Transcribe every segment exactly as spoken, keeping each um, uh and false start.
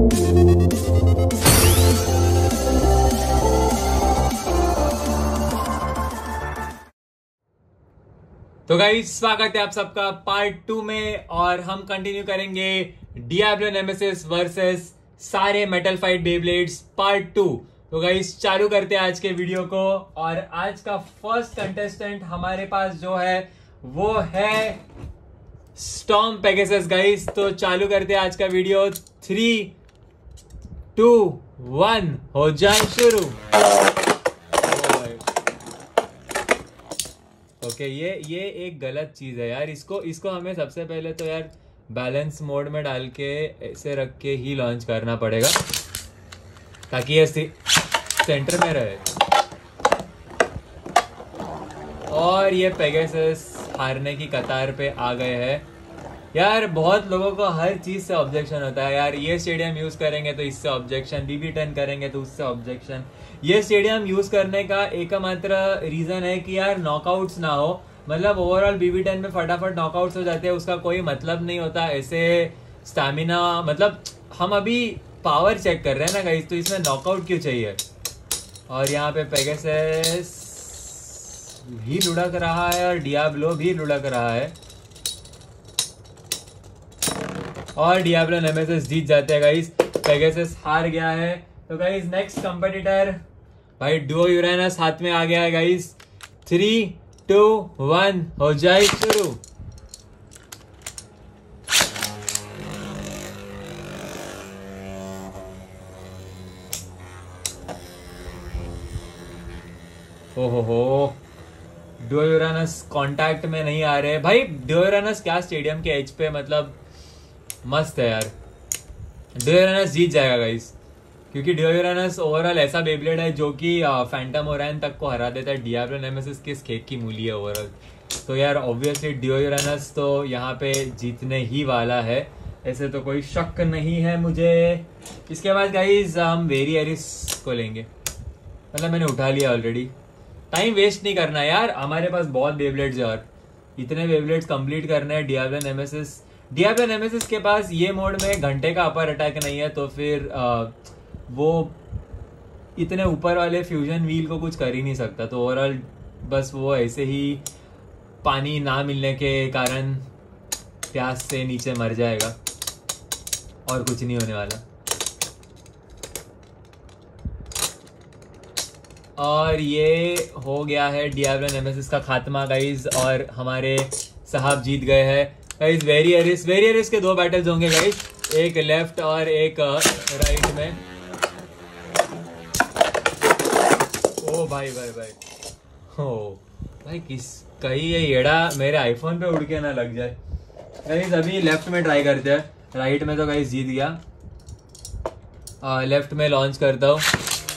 तो गाइस स्वागत है आप सबका पार्ट टू में, और हम कंटिन्यू करेंगे डियाब्लो नेमेसिस वर्सेस सारे metal fight Beyblades part two. तो गाइस चालू करते हैं आज के वीडियो को, और आज का फर्स्ट कंटेस्टेंट हमारे पास जो है वो है स्टॉर्म पेगासस गाइस। तो चालू करते हैं आज का वीडियो। थ्री टू वन हो जाए शुरू। ओके okay, ये ये एक गलत चीज है यार। इसको इसको हमें सबसे पहले तो यार बैलेंस मोड में डाल के ऐसे रख के ही लॉन्च करना पड़ेगा ताकि ये सेंटर में रहे। और ये पेगासस हारने की कतार पे आ गए हैं यार। बहुत लोगों को हर चीज से ऑब्जेक्शन होता है यार। ये स्टेडियम यूज करेंगे तो इससे ऑब्जेक्शन, बीबी टेन करेंगे तो उससे ऑब्जेक्शन। ये स्टेडियम यूज करने का एकमात्र रीजन है कि यार नॉकआउट्स ना हो, मतलब ओवरऑल बीबी टेन में फटाफट नॉकआउट्स हो जाते हैं, उसका कोई मतलब नहीं होता। ऐसे स्टैमिना, मतलब हम अभी पावर चेक कर रहे हैं ना गाइस, तो इसमें नॉकआउट क्यों चाहिए। और यहाँ पे पेगासस भी लुढ़क रहा है और डियाब्लो भी लुढ़क रहा है, और डियाब्लो नेमेसिस जीत जाते हैं गाइस। पेगासस हार गया है। तो गाइस नेक्स्ट कंपटीटर भाई डुओ यूरेनस हाथ में आ गया है गाइस। थ्री टू वन हो जाए शुरू। ओहो हो, डुओ यूरेनस कांटेक्ट में नहीं आ रहे भाई। डुओ यूरेनस क्या स्टेडियम के एज पे, मतलब मस्त है यार। डुओ यूरेनस जीत जाएगा गाइस, क्योंकि डुओ यूरेनस ओवरऑल ऐसा बेब्लेड है जो कि फैंटम ओरायन तक को हरा देता है। डियाब्लो नेमेसिस किस खेत की मूली है ओवरऑल। तो यार ऑब्वियसली डुओ यूरेनस तो यहाँ पे जीतने ही वाला है, ऐसे तो कोई शक नहीं है मुझे। इसके बाद गाइस हम वेरी एरिस को लेंगे, मतलब मैंने उठा लिया ऑलरेडी। टाइम वेस्ट नहीं करना यार, हमारे पास बहुत बेब्लेड्स है और इतने बेब्लेड्स कंप्लीट करने हैं। डियाब्लो नेमेसिस डियाब्लो नेमेसिस के पास ये मोड में घंटे का अपर अटैक नहीं है, तो फिर आ, वो इतने ऊपर वाले फ्यूजन व्हील को कुछ कर ही नहीं सकता। तो ओवरऑल बस वो ऐसे ही पानी ना मिलने के कारण प्यास से नीचे मर जाएगा, और कुछ नहीं होने वाला। और ये हो गया है डियाब्लो नेमेसिस का खात्मा गाइज, और हमारे साहब जीत गए हैं guys. Variares Variares के दो बैटल्स होंगे गाइज, एक लेफ्ट और एक राइट में। ओ भाई भाई भाई ओ भाई, किस कहीं ये येड़ा मेरे आईफोन पे उड़ के ना लग जाए गाइज। अभी लेफ्ट में ट्राई करते हैं, राइट में तो गाइज जीत गया। आ, लेफ्ट में लॉन्च करता हूँ,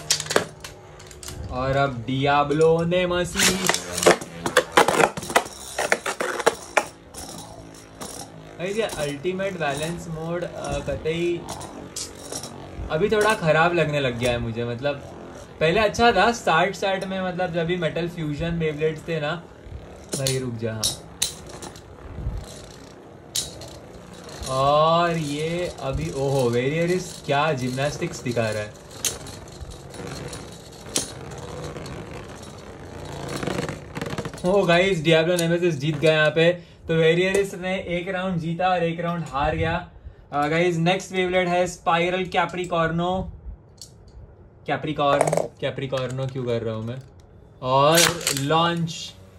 और अब डियाब्लो नेमेसिस ये अल्टीमेट बैलेंस मोड कतई अभी थोड़ा खराब लगने लग गया है मुझे। मतलब पहले अच्छा था स्टार्ट स्टार्ट में, मतलब जब भी मेटल फ्यूजन बेब्लेड्स थे ना। भाई रुक जा। और ये अभी ओहो वेरी एरिस क्या जिम्नास्टिक्स दिखा रहा है। ओ गाइस डियाब्लो नेमेसिस जीत गया यहाँ पे। तो वेरी एरिस ने एक राउंड जीता और एक राउंड हार गया गाइस। नेक्स्ट बेब्लेड है स्पाइरल कैप्रिकॉर्नो। कैप्रिकॉर्न कैप्रिकॉर्नो क्यों कर रहा हूं मैं। और लॉन्च।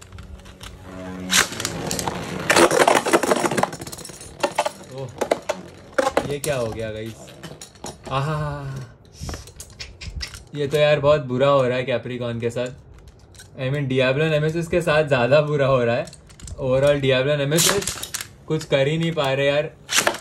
ओह ये क्या हो गया गाइस। आहा, ये तो यार बहुत बुरा हो रहा है कैप्रिकॉर्न के साथ। आई मीन डियाब्लो नेमेसिस के साथ ज्यादा बुरा हो रहा है। ओवरऑल डियाब्लो नेमेसिस कुछ कर ही नहीं पा रहे यार।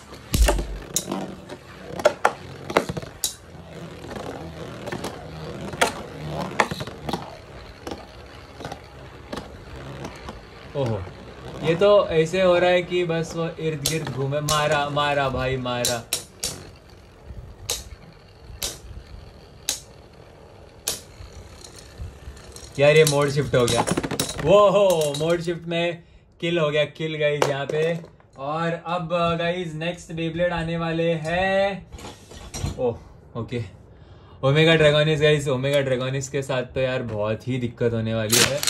ओहो ये तो ऐसे हो रहा है कि बस वो इर्द गिर्द घूमे। मारा मारा भाई मारा। यार ये मोड शिफ्ट हो गया। वो हो मोड शिफ्ट में किल हो गया। किल गाइज यहाँ पे। और अब गाइज नेक्स्ट बेब्लेड आने वाले हैं oh okay, Omega Dragonis guys, Omega Dragonis के साथ तो यार बहुत ही दिक्कत होने वाली है।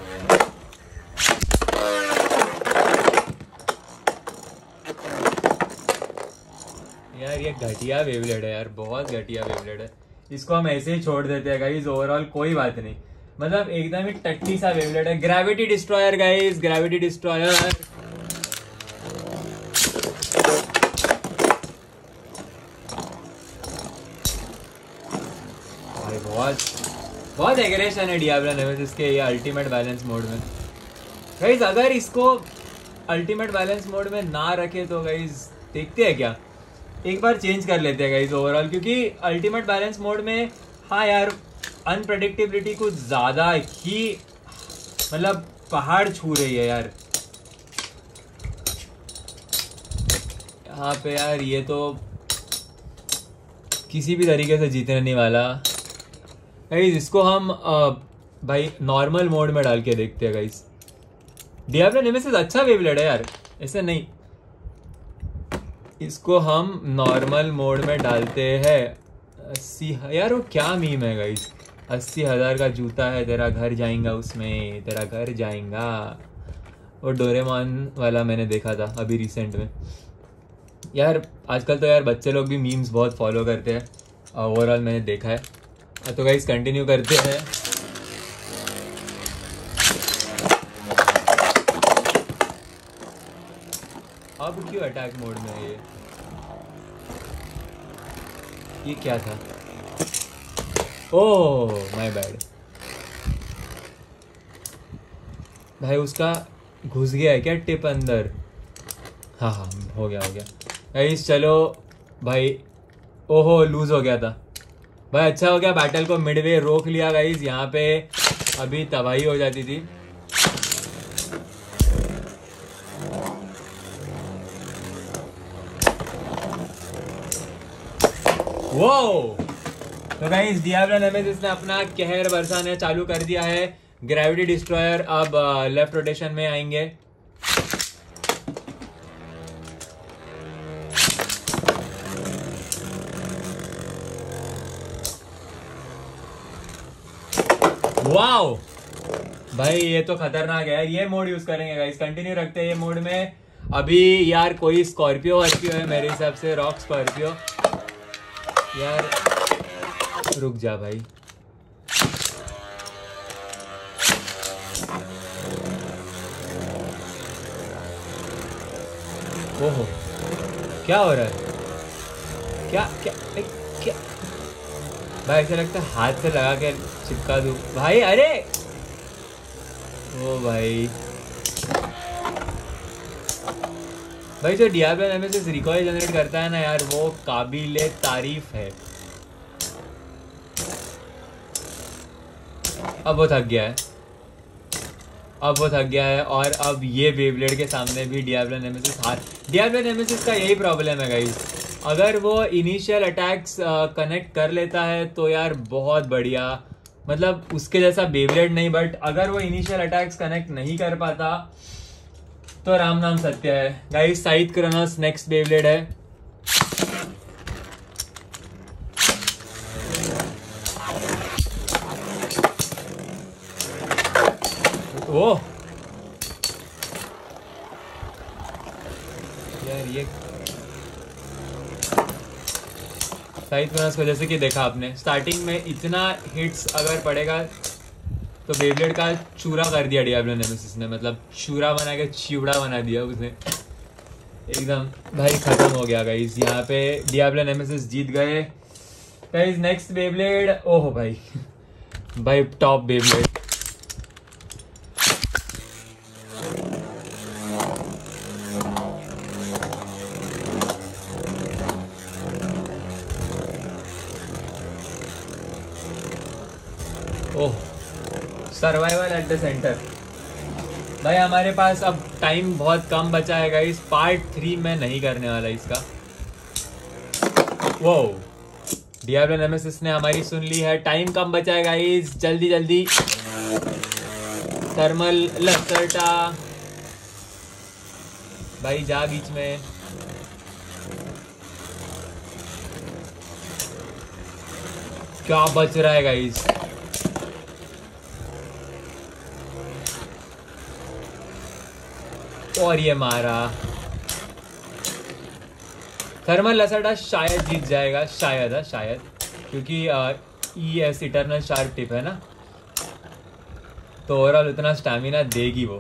यार ये घटिया वेवलेट है यार, बहुत घटिया वेवलेट है। इसको हम ऐसे ही छोड़ देते हैं गाइस, ओवरऑल कोई बात नहीं, मतलब एकदम ही टट्टी सा वेवलेट है। Gravity destroyer guys, gravity destroyer. भाई बहुत बहुत एग्रेशन है डियाब्लो नेमेसिस के ये अल्टीमेट बैलेंस मोड में गाइस। अगर इसको अल्टीमेट बैलेंस मोड में ना रखे तो गाइस देखते हैं क्या, एक बार चेंज कर लेते हैं गाइस ओवरऑल, क्योंकि अल्टीमेट बैलेंस मोड में हाँ यार अनप्रेडिक्टेबिलिटी कुछ ज़्यादा ही मतलब पहाड़ छू रही है यार यहाँ पे। यार ये तो किसी भी तरीके से जीतने नहीं वाला गाइस। इसको हम आ, भाई नॉर्मल मोड में डाल के देखते हैं गाइस। डियाब्लो नेमेसिस अच्छा वेवलेट है यार, ऐसे नहीं। इसको हम नॉर्मल मोड में डालते हैं। अस्सी यार वो क्या मीम है गाइस, अस्सी हजार का जूता है तेरा घर जाएगा उसमें, तेरा घर जाएगा। वो डोरेमोन वाला मैंने देखा था अभी रिसेंट में। यार आजकल तो यार बच्चे लोग भी मीम्स बहुत फॉलो करते हैं, ओवरऑल मैंने देखा है। तो गाइस कंटिन्यू करते हैं। अब क्यों अटैक मोड में है ये ये क्या था? ओह माय बैड भाई, उसका घुस गया है क्या टिप अंदर? हाँ हाँ हो गया हो गया गाइस, चलो भाई। ओहो लूज हो गया था भाई, अच्छा हो गया बैटल को मिडवे रोक लिया गाइस, यहाँ पे अभी तबाही हो जाती थी। वो तो गाइस डियाब्लो नेमेसिस ने अपना कहर बरसाना चालू कर दिया है। ग्रेविटी डिस्ट्रॉयर अब लेफ्ट रोटेशन में आएंगे। वाओ भाई ये तो खतरनाक है यार, ये मोड यूज करेंगे गाइस, कंटिन्यू रखते हैं ये मोड में। अभी यार कोई स्कॉर्पियो वर्पियो है मेरे हिसाब से, रॉक स्कॉर्पियो। यार रुक जा भाई, ओहो क्या हो रहा है? क्या क्या क्या भाई, ऐसा लगता है हाथ से लगा के चिपका दूं भाई। अरे ओ भाई भाई जो डियाब्लो नेमेसिस रिकॉइल जनरेट करता है ना यार, वो काबिले तारीफ है। अब वो थक गया है, अब वो थक गया है और अब ये बेब्लेड के सामने भी डियाब्लो नेमेसिस हार। डियाब्लो नेमेसिस का यही प्रॉब्लम है गाइस, अगर वो इनिशियल अटैक्स कनेक्ट कर लेता है तो यार बहुत बढ़िया, मतलब उसके जैसा बेब्लेड नहीं, बट अगर वो इनिशियल अटैक्स कनेक्ट नहीं कर पाता तो राम नाम सत्य है गाइस। साइथ क्रोनोस नेक्स्ट बेब्लेड है। ओह यार ये साइथ क्रोनोस को जैसे कि देखा आपने स्टार्टिंग में इतना हिट्स अगर पड़ेगा तो बेब्लेड का चूरा कर दिया डियाब्लो नेमेसिस ने, मतलब चूरा बना के चिवड़ा बना दिया उसने एकदम भाई, खत्म हो गया गाइस। यहाँ पे डियाब्लो नेमेसिस जीत गए गाइस। नेक्स्ट बेब्लेड, ओहो भाई भाई top beyblade. Oh survival at the center भाई। हमारे पास अब टाइम बहुत कम बचा है गाइस, पार्ट थ्री में नहीं करने वाला इसका। वो डियाब्लो नेमेसिस ने हमारी सुन ली है, टाइम कम बचा है गाइस, जल्दी जल्दी थर्मल लसर्टा भाई जा बीच में। क्या बच रहा है गाइस, और ये मारा। थर्मल लसटा शायद जीत जाएगा, शायद है शायद, क्योंकि E S eternal sharp tip है ना, तो ओवरऑल उतना स्टैमिना देगी वो।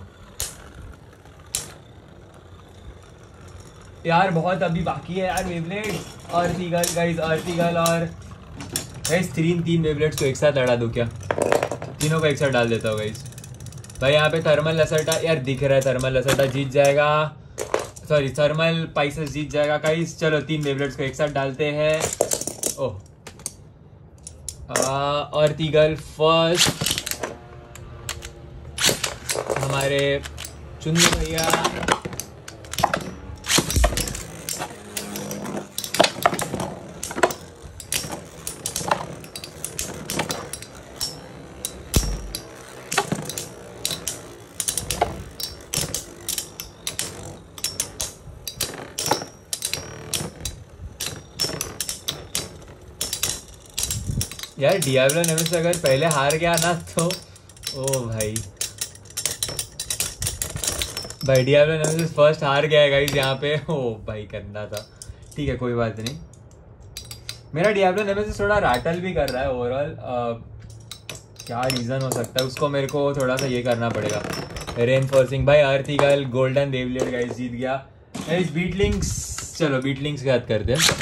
यार बहुत अभी बाकी है यार beyblades, Earth Eagle guys, Earth Eagle और गाइस तीन तीन वेवलेट्स को एक साथ लड़ा दूं क्या? तीनों को एक साथ डाल देता हूँ गाइस। भाई यहाँ पे थर्मल लसटा यार दिख रहा है, थर्मल लसटा जीत जाएगा, सॉरी थर्मल पाइसेस जीत जाएगा गाइस। चलो तीन वेवलेट्स को एक साथ डालते हैं। ओह अर्थ ईगल फर्स्ट, हमारे चुन्नू भैया। यार डियाब्लो नेमेसिस अगर पहले हार गया ना तो ओ भाई भाई डियाब्लो नेमेसिस फर्स्ट हार गया है गाइस यहाँ पे। ओ भाई करना था, ठीक है कोई बात नहीं। मेरा डियाब्लो नेमेसिस थोड़ा रैटल भी कर रहा है ओवरऑल, क्या रीज़न हो सकता है उसको मेरे को थोड़ा सा ये करना पड़ेगा। रेनफोर्सिंग भाई, Earth Eagle golden beyblade guys जीत गया गाइस। बीटलिंग्स, चलो बीटलिंग्स के साथ करते हैं।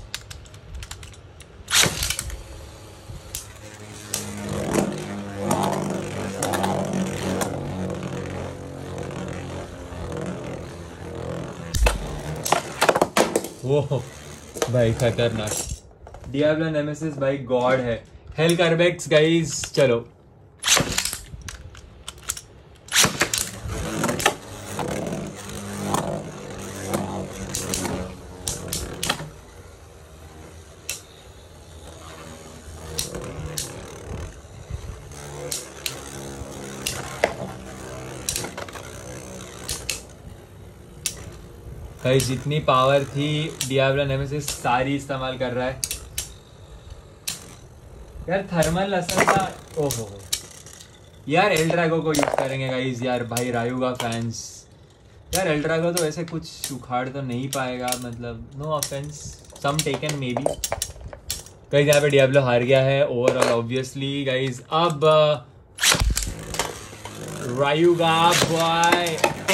वो भाई खतरनाक डियाब्लो नेमेसिस भाई गॉड है। हेल करबेक्स गाइस, चलो भाई जितनी पावर थी डियाब्लो नेमेसिस सारी इस्तेमाल कर रहा है यार। थर्मल लसन का ओहो यार, एल ड्रैगो को यूज करेंगे गाइस यार। भाई रायुगा फैंस यार, एल ड्रैगो तो वैसे कुछ उखाड़ तो नहीं पाएगा, मतलब no offense, some taken maybe guys. यहाँ पे डियाब्लो हार गया है ओवरऑल ऑब्वियसली गाइस। अब रायुगा बॉय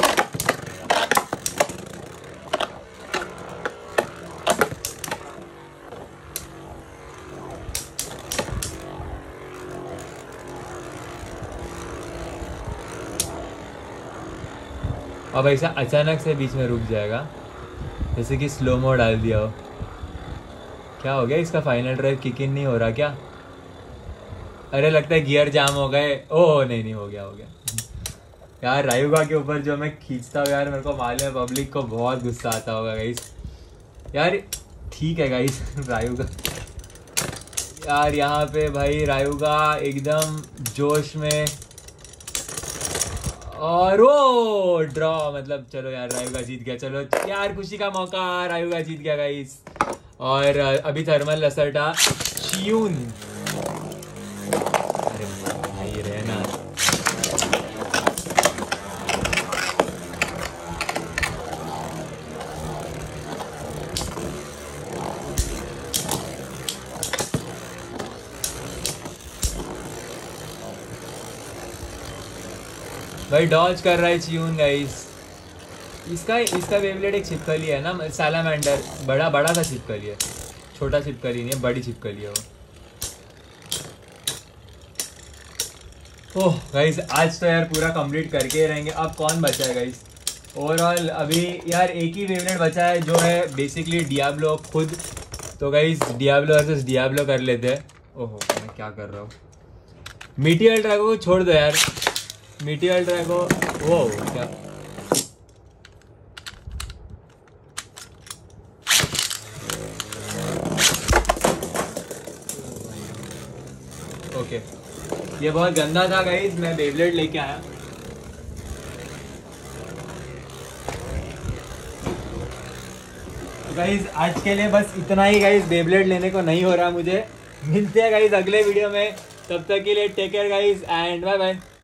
अब ऐसा अचानक से बीच में रुक जाएगा, जैसे कि स्लो मो डाल दिया हो। क्या हो गया, इसका फाइनल ड्राइव किक इन नहीं हो रहा क्या? अरे लगता है गियर जाम हो गए। ओह नहीं नहीं हो गया हो गया यार। रायुगा के ऊपर जो मैं खींचता हूँ यार, मेरे को मालूम है पब्लिक को बहुत गुस्सा आता होगा गाइस यार। ठीक है गाइस रायुगा यार, यहाँ पे भाई रायुगा एकदम जोश में, और वो ड्रॉ, मतलब चलो यार रायुगा जीत गया। चलो यार खुशी का मौका, रायुगा जीत गया गाइस। और अभी थर्मल लसटा चियून, अरे भाई रहना। भाई डॉज कर रहा है चियून गाइस। इसका इसका वेवलेट एक छिपकली है ना, सैलामेंडर, बड़ा बड़ा सा छिपकली है, छोटा छिपकली नहीं है, बड़ी छिपकली है वो। ओह गाइस आज तो यार पूरा कंप्लीट करके ही रहेंगे। अब कौन बचा है गाइस ओवरऑल? अभी यार एक ही वेवलेट बचा है जो है बेसिकली डियाब्लो खुद। तो गाइस डियाब्लो वर्सेस डियाब्लो कर लेते हैं। ओहो मैं क्या कर रहा हूँ, मीटियल ड्रैगो को छोड़ दो यार। मीटियल ड्रैगो वो क्या, ओके ये बहुत गंदा था गाइस, मैं बेब्लेड लेके आया। गाइस आज के लिए बस इतना ही गाइस, बेब्लेड लेने को नहीं हो रहा मुझे, मिलते हैं गाइस अगले वीडियो में, तब तक के लिए take care guys and bye bye.